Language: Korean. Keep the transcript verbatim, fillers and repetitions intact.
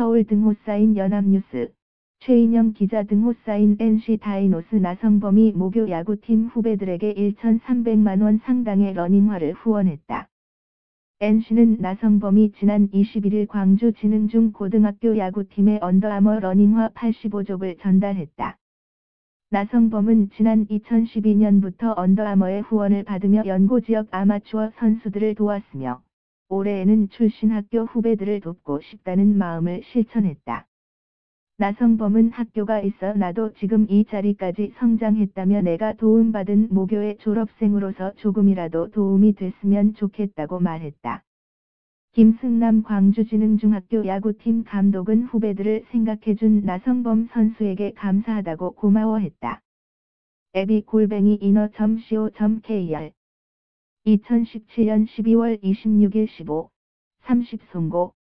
서울 등호 쌓인 연합뉴스, 최인영 기자 등호 쌓인 엔씨 다이노스 나성범이 모교 야구팀 후배들에게 천삼백만 원 상당의 러닝화를 후원했다. 엔씨는 나성범이 지난 이십일일 광주 진흥중 고등학교 야구팀에 언더아머 러닝화 팔십오 족을 전달했다. 나성범은 지난 이천십이 년부터 언더아머의 후원을 받으며 연고지역 아마추어 선수들을 도왔으며 올해에는 출신 학교 후배들을 돕고 싶다는 마음을 실천했다. 나성범은 학교가 있어 나도 지금 이 자리까지 성장했다며 내가 도움받은 모교의 졸업생으로서 조금이라도 도움이 됐으면 좋겠다고 말했다. 김승남 광주진흥중학교 야구팀 감독은 후배들을 생각해준 나성범 선수에게 감사하다고 고마워했다. 에비 골뱅이 이너 점 씨오 점 케이알 이천십칠 년 십이월 이십육일 십오, 삼십 송고